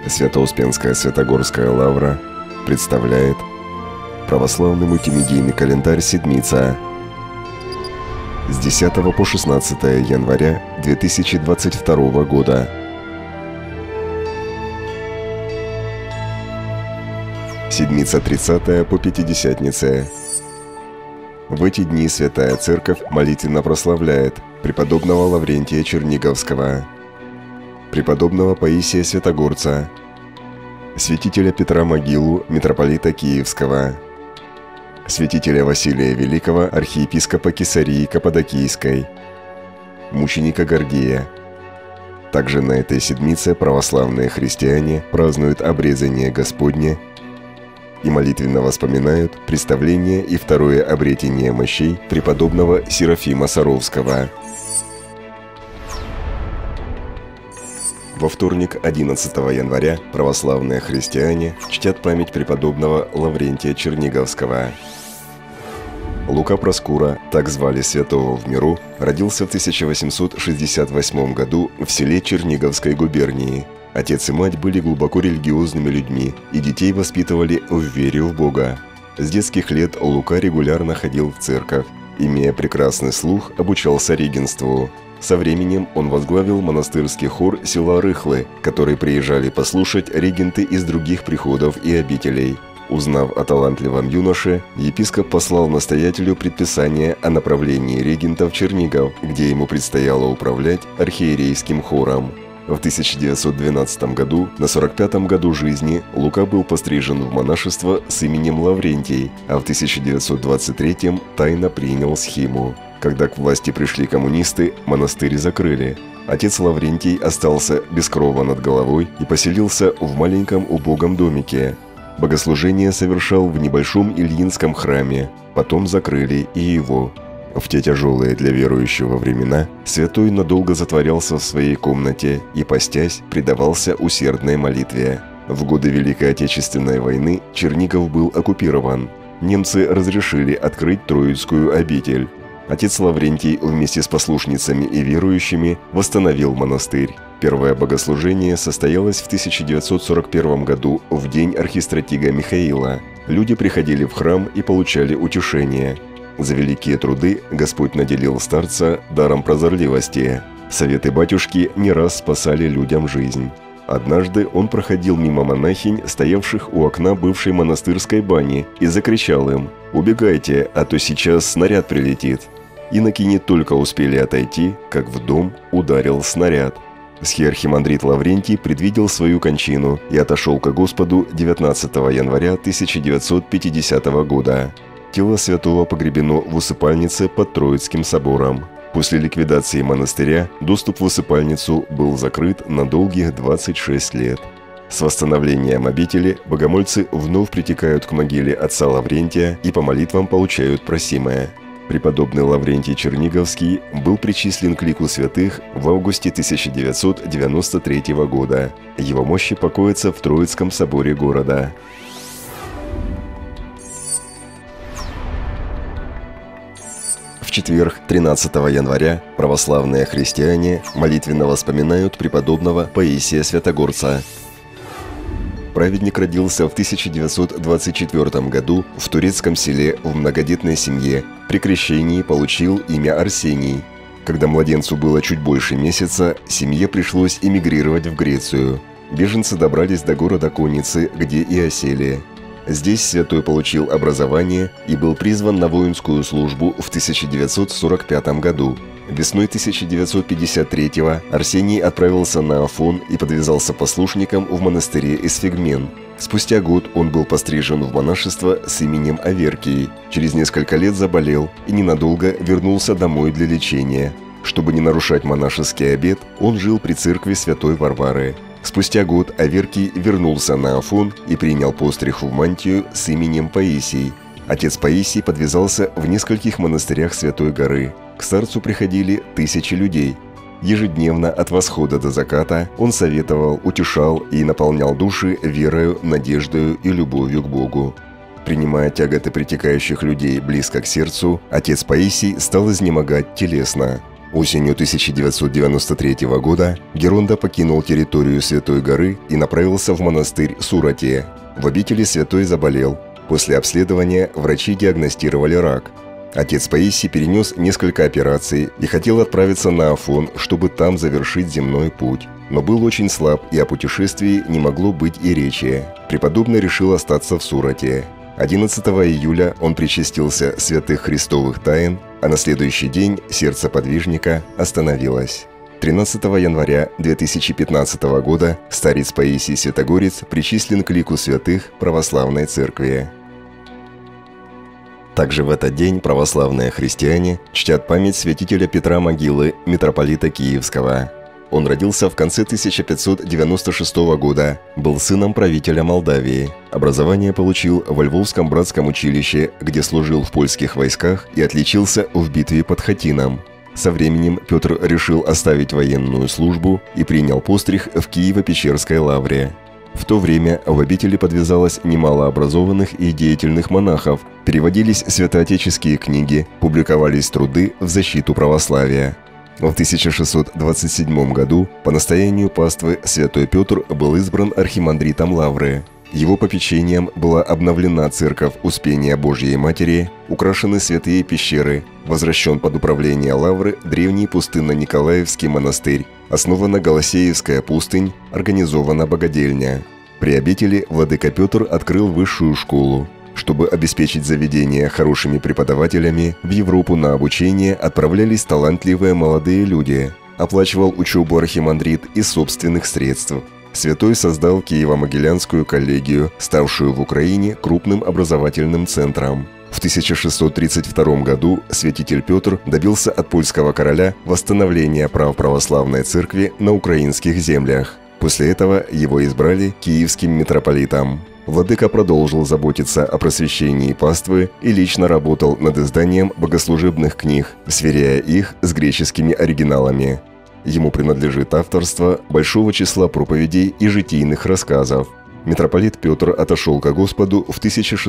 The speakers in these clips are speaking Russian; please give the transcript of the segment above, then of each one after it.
Свято-Успенская Святогорская лавра представляет православный мультимедийный календарь «Седмица» с 10 по 16 января 2022 года. Седмица 30 по Пятидесятнице. В эти дни Святая Церковь молитвенно прославляет преподобного Лаврентия Черниговского, преподобного Паисия Святогорца, святителя Петра Могилу, митрополита Киевского, святителя Василия Великого, архиепископа Кесарии Каппадокийской, мученика Гордея. Также на этой седмице православные христиане празднуют обрезание Господне и молитвенно вспоминают представление и второе обретение мощей преподобного Серафима Саровского. Во вторник, 11 января, православные христиане чтят память преподобного Лаврентия Черниговского. Лука Проскура, так звали святого в миру, родился в 1868 году в селе Черниговской губернии. Отец и мать были глубоко религиозными людьми, и детей воспитывали в вере в Бога. С детских лет Лука регулярно ходил в церковь. Имея прекрасный слух, обучался регенству. Со временем он возглавил монастырский хор села Рыхлы, которые приезжали послушать регенты из других приходов и обителей. Узнав о талантливом юноше, епископ послал настоятелю предписание о направлении регента в Чернигов, где ему предстояло управлять архиерейским хором. В 1912 году, на 45-м году жизни, Лука был пострижен в монашество с именем Лаврентий, а в 1923-м тайно принял схиму. Когда к власти пришли коммунисты, монастырь закрыли. Отец Лаврентий остался без крова над головой и поселился в маленьком убогом домике. Богослужение совершал в небольшом Ильинском храме, потом закрыли и его. В те тяжелые для верующего времена святой надолго затворялся в своей комнате и, постясь, предавался усердной молитве. В годы Великой Отечественной войны Чернигов был оккупирован. Немцы разрешили открыть Троицкую обитель. Отец Лаврентий вместе с послушницами и верующими восстановил монастырь. Первое богослужение состоялось в 1941 году в день архистратига Михаила. Люди приходили в храм и получали утешение. За великие труды Господь наделил старца даром прозорливости. Советы батюшки не раз спасали людям жизнь. Однажды он проходил мимо монахинь, стоявших у окна бывшей монастырской бани, и закричал им: «Убегайте, а то сейчас снаряд прилетит». Иноки не только успели отойти, как в дом ударил снаряд. Схиархимандрит Лаврентий предвидел свою кончину и отошел ко Господу 19 января 1950 года. Тело святого погребено в усыпальнице под Троицким собором. После ликвидации монастыря доступ в усыпальницу был закрыт на долгих 26 лет. С восстановлением обители богомольцы вновь притекают к могиле отца Лаврентия и по молитвам получают просимое. Преподобный Лаврентий Черниговский был причислен к лику святых в августе 1993 года. Его мощи покоятся в Троицком соборе города. В четверг, 13 января, православные христиане молитвенно вспоминают преподобного Паисия Святогорца. Праведник родился в 1924 году в турецком селе в многодетной семье. При крещении получил имя Арсений. Когда младенцу было чуть больше месяца, семье пришлось эмигрировать в Грецию. Беженцы добрались до города Конницы, где и осели. Здесь святой получил образование и был призван на воинскую службу в 1945 году. Весной 1953-го Арсений отправился на Афон и подвязался послушником в монастыре Эсфигмен. Спустя год он был пострижен в монашество с именем Аверкий. Через несколько лет заболел и ненадолго вернулся домой для лечения. Чтобы не нарушать монашеский обет, он жил при церкви Святой Варвары. Спустя год Аверкий вернулся на Афон и принял постриг в мантию с именем Паисий. Отец Паисий подвязался в нескольких монастырях Святой горы. К старцу приходили тысячи людей. Ежедневно от восхода до заката он советовал, утешал и наполнял души верою, надеждою и любовью к Богу. Принимая тяготы притекающих людей близко к сердцу, отец Паисий стал изнемогать телесно. Осенью 1993 года Геронда покинул территорию Святой горы и направился в монастырь Сурати. В обители святой заболел. После обследования врачи диагностировали рак. Отец Паисий перенес несколько операций и хотел отправиться на Афон, чтобы там завершить земной путь. Но был очень слаб, и о путешествии не могло быть и речи. Преподобный решил остаться в Сурате. 11 июля он причастился святых христовых тайн, а на следующий день сердце подвижника остановилось. 13 января 2015 года старец Паисий Святогорец причислен к лику святых православной церкви. Также в этот день православные христиане чтят память святителя Петра Могилы, митрополита Киевского. Он родился в конце 1596 года, был сыном правителя Молдавии. Образование получил во Львовском братском училище, где служил в польских войсках и отличился в битве под Хатином. Со временем Петр решил оставить военную службу и принял постриг в Киево-Печерской лавре. В то время в обители подвязалось немало образованных и деятельных монахов, переводились святоотеческие книги, публиковались труды в защиту православия. В 1627 году по настоянию паствы святой Петр был избран архимандритом Лавры. Его попечением была обновлена церковь Успения Божьей Матери, украшены святые пещеры, возвращен под управление Лавры древний пустынно-николаевский монастырь, основана Голосеевская пустынь, организована богадельня. При обители владыка Петр открыл высшую школу. Чтобы обеспечить заведение хорошими преподавателями, в Европу на обучение отправлялись талантливые молодые люди. Оплачивал учебу архимандрит из собственных средств. Святой создал Киево-Могилянскую коллегию, ставшую в Украине крупным образовательным центром. В 1632 году святитель Петр добился от польского короля восстановления прав православной церкви на украинских землях. После этого его избрали киевским митрополитом. Владыка продолжил заботиться о просвещении паствы и лично работал над изданием богослужебных книг, сверяя их с греческими оригиналами. Ему принадлежит авторство большого числа проповедей и житийных рассказов. Митрополит Петр отошел ко Господу в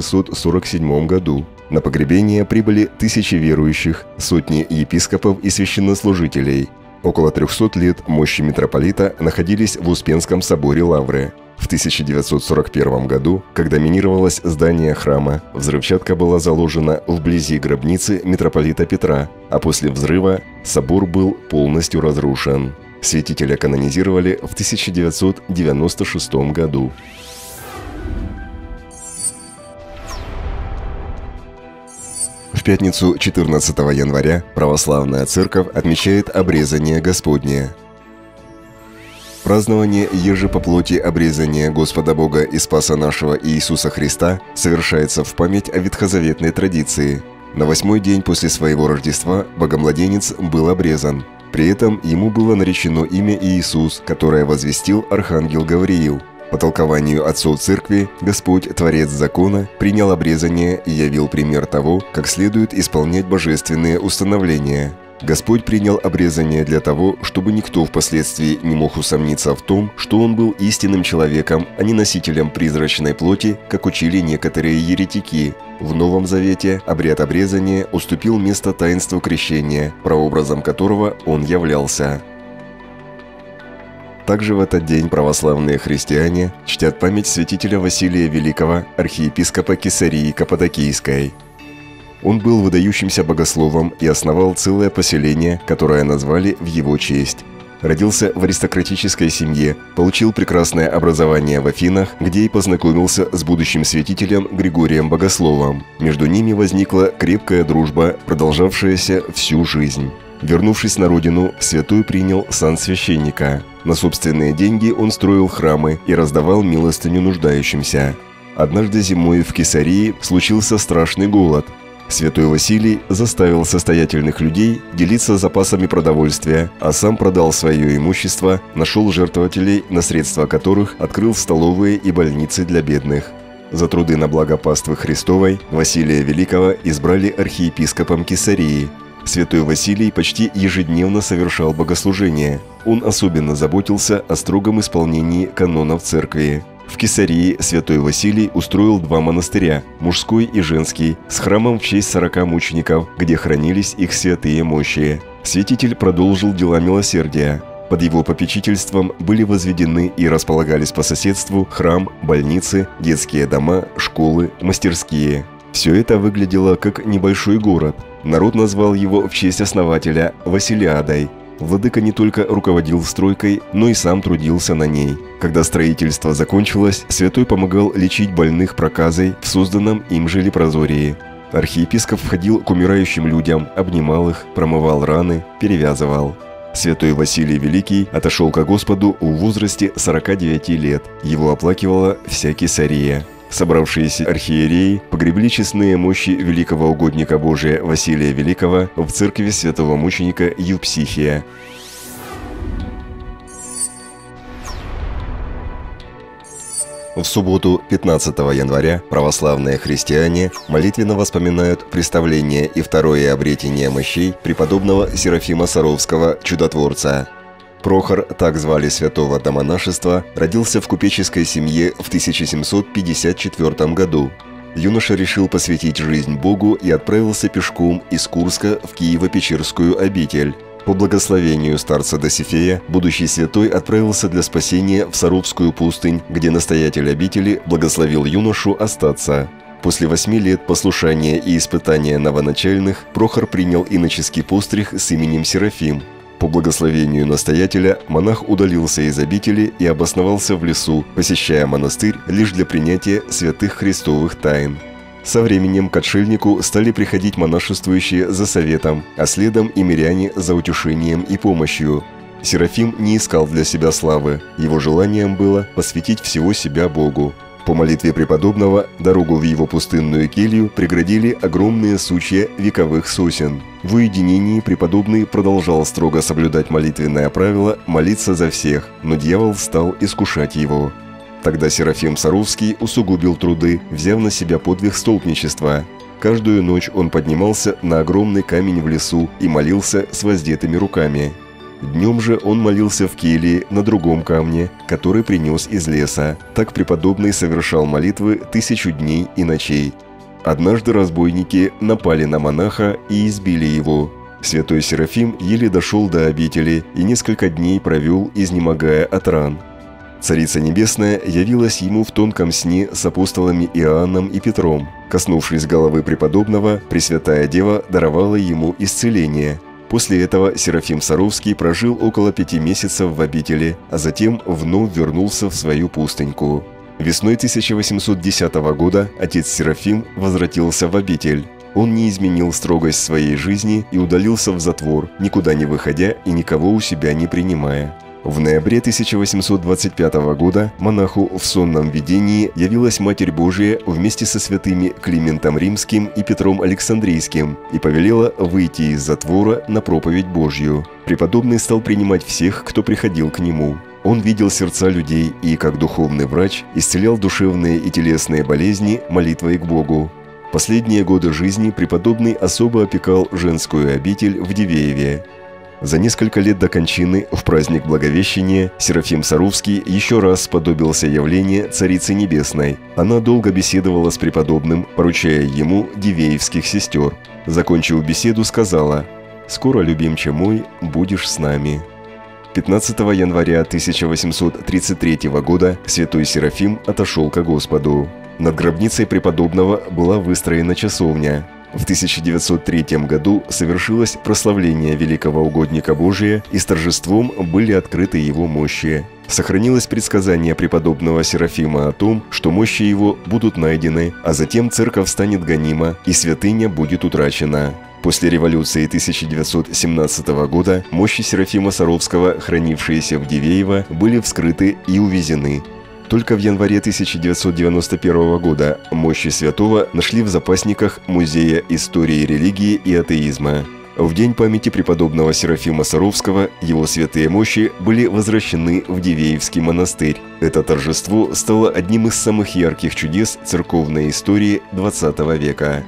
1647 году. На погребение прибыли тысячи верующих, сотни епископов и священнослужителей. Около 300 лет мощи митрополита находились в Успенском соборе Лавры. В 1941 году, когда минировалось здание храма, взрывчатка была заложена вблизи гробницы митрополита Петра, а после взрыва собор был полностью разрушен. Святителя канонизировали в 1996 году. В пятницу 14 января православная церковь отмечает обрезание Господне. Празднование еже по плоти обрезания Господа Бога и Спаса нашего Иисуса Христа совершается в память о ветхозаветной традиции. На 8-й день после своего Рождества Богомладенец был обрезан. При этом ему было наречено имя Иисус, которое возвестил архангел Гавриил. По толкованию отцов церкви, Господь, Творец закона, принял обрезание и явил пример того, как следует исполнять божественные установления. Господь принял обрезание для того, чтобы никто впоследствии не мог усомниться в том, что он был истинным человеком, а не носителем призрачной плоти, как учили некоторые еретики. В Новом Завете обряд обрезания уступил место таинству крещения, прообразом которого он являлся. Также в этот день православные христиане чтят память святителя Василия Великого, архиепископа Кесарии Каппадокийской. Он был выдающимся богословом и основал целое поселение, которое назвали в его честь. Родился в аристократической семье, получил прекрасное образование в Афинах, где и познакомился с будущим святителем Григорием Богословом. Между ними возникла крепкая дружба, продолжавшаяся всю жизнь. Вернувшись на родину, святой принял сан священника. На собственные деньги он строил храмы и раздавал милостыню нуждающимся. Однажды зимой в Кесарии случился страшный голод. Святой Василий заставил состоятельных людей делиться запасами продовольствия, а сам продал свое имущество, нашел жертвователей, на средства которых открыл столовые и больницы для бедных. За труды на благо паствы Христовой Василия Великого избрали архиепископом Кесарии. Святой Василий почти ежедневно совершал богослужения. Он особенно заботился о строгом исполнении канонов церкви. В Кесарии святой Василий устроил 2 монастыря – мужской и женский, с храмом в честь 40 мучеников, где хранились их святые мощи. Святитель продолжил дела милосердия. Под его попечительством были возведены и располагались по соседству храм, больницы, детские дома, школы, мастерские. Все это выглядело как небольшой город. Народ назвал его в честь основателя Василиадой. Владыка не только руководил стройкой, но и сам трудился на ней. Когда строительство закончилось, святой помогал лечить больных проказой в созданном им же лепрозории. Архиепископ входил к умирающим людям, обнимал их, промывал раны, перевязывал. Святой Василий Великий отошел ко Господу в возрасте 49 лет. Его оплакивала вся Кесария. Собравшиеся архиереи погребли честные мощи великого угодника Божия Василия Великого в церкви святого мученика Евпсихия. В субботу, 15 января, православные христиане молитвенно вспоминают представление и второе обретение мощей преподобного Серафима Саровского чудотворца. Прохор, так звали святого до монашества, родился в купеческой семье в 1754 году. Юноша решил посвятить жизнь Богу и отправился пешком из Курска в Киево-Печерскую обитель. По благословению старца Досифея, будущий святой отправился для спасения в Саровскую пустынь, где настоятель обители благословил юношу остаться. После 8 лет послушания и испытания новоначальных Прохор принял иноческий постриг с именем Серафим. По благословению настоятеля монах удалился из обители и обосновался в лесу, посещая монастырь лишь для принятия святых христовых тайн. Со временем к отшельнику стали приходить монашествующие за советом, а следом и миряне за утешением и помощью. Серафим не искал для себя славы, его желанием было посвятить всего себя Богу. По молитве преподобного дорогу в его пустынную келью преградили огромные сучья вековых сосен. В уединении преподобный продолжал строго соблюдать молитвенное правило молиться за всех, но дьявол стал искушать его. Тогда Серафим Саровский усугубил труды, взяв на себя подвиг столпничества. Каждую ночь он поднимался на огромный камень в лесу и молился с воздетыми руками. Днем же он молился в келье на другом камне, который принес из леса. Так преподобный совершал молитвы 1000 дней и ночей. Однажды разбойники напали на монаха и избили его. Святой Серафим еле дошел до обители и несколько дней провел, изнемогая от ран. Царица Небесная явилась ему в тонком сне с апостолами Иоанном и Петром. Коснувшись головы преподобного, Пресвятая Дева даровала ему исцеление. После этого Серафим Саровский прожил около 5 месяцев в обители, а затем вновь вернулся в свою пустыньку. Весной 1810 года отец Серафим возвратился в обитель. Он не изменил строгость своей жизни и удалился в затвор, никуда не выходя и никого у себя не принимая. В ноябре 1825 года монаху в сонном видении явилась Матерь Божия вместе со святыми Климентом Римским и Петром Александрийским и повелела выйти из затвора на проповедь Божью. Преподобный стал принимать всех, кто приходил к нему. Он видел сердца людей и, как духовный врач, исцелял душевные и телесные болезни молитвой к Богу. Последние годы жизни преподобный особо опекал женскую обитель в Дивееве. За несколько лет до кончины, в праздник Благовещения, Серафим Саровский еще раз сподобился явления Царицы Небесной. Она долго беседовала с преподобным, поручая ему дивеевских сестер. Закончив беседу, сказала: «Скоро, любимче мой, будешь с нами». 15 января 1833 года святой Серафим отошел ко Господу. Над гробницей преподобного была выстроена часовня. В 1903 году совершилось прославление великого угодника Божия, и с торжеством были открыты его мощи. Сохранилось предсказание преподобного Серафима о том, что мощи его будут найдены, а затем церковь станет гонима, и святыня будет утрачена. После революции 1917 года мощи Серафима Саровского, хранившиеся в Дивеево, были вскрыты и увезены. Только в январе 1991 года мощи святого нашли в запасниках Музея истории религии и атеизма. В день памяти преподобного Серафима Саровского его святые мощи были возвращены в Дивеевский монастырь. Это торжество стало одним из самых ярких чудес церковной истории XX века.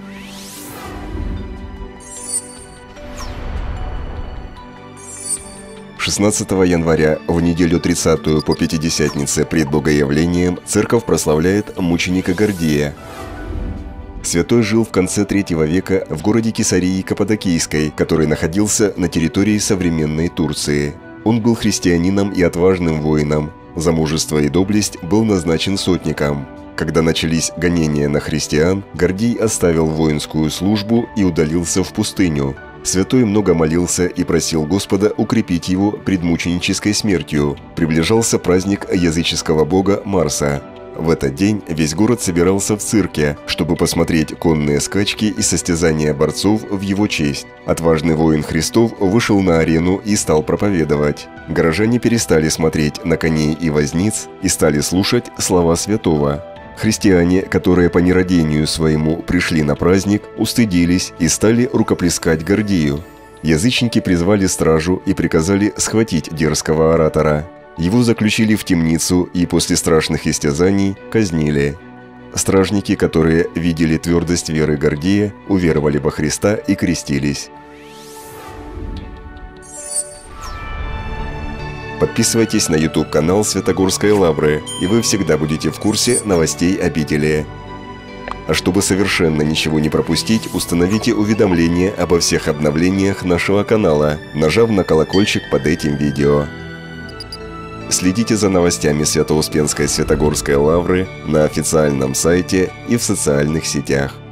16 января, в неделю 30-ю по Пятидесятнице пред Богоявлением, церковь прославляет мученика Гордия. Святой жил в конце III века в городе Кесарии Каппадокийской, который находился на территории современной Турции. Он был христианином и отважным воином. За мужество и доблесть был назначен сотником. Когда начались гонения на христиан, Гордий оставил воинскую службу и удалился в пустыню. Святой много молился и просил Господа укрепить его пред мученической смертью. Приближался праздник языческого бога Марса. В этот день весь город собирался в цирке, чтобы посмотреть конные скачки и состязания борцов в его честь. Отважный воин Христов вышел на арену и стал проповедовать. Горожане перестали смотреть на коней и возниц и стали слушать слова святого. Христиане, которые по нерадению своему пришли на праздник, устыдились и стали рукоплескать Гордию. Язычники призвали стражу и приказали схватить дерзкого оратора. Его заключили в темницу и после страшных истязаний казнили. Стражники, которые видели твердость веры Гордия, уверовали во Христа и крестились. Подписывайтесь на YouTube-канал Святогорской Лавры, и вы всегда будете в курсе новостей обители. А чтобы совершенно ничего не пропустить, установите уведомления обо всех обновлениях нашего канала, нажав на колокольчик под этим видео. Следите за новостями Свято-Успенской Святогорской Лавры на официальном сайте и в социальных сетях.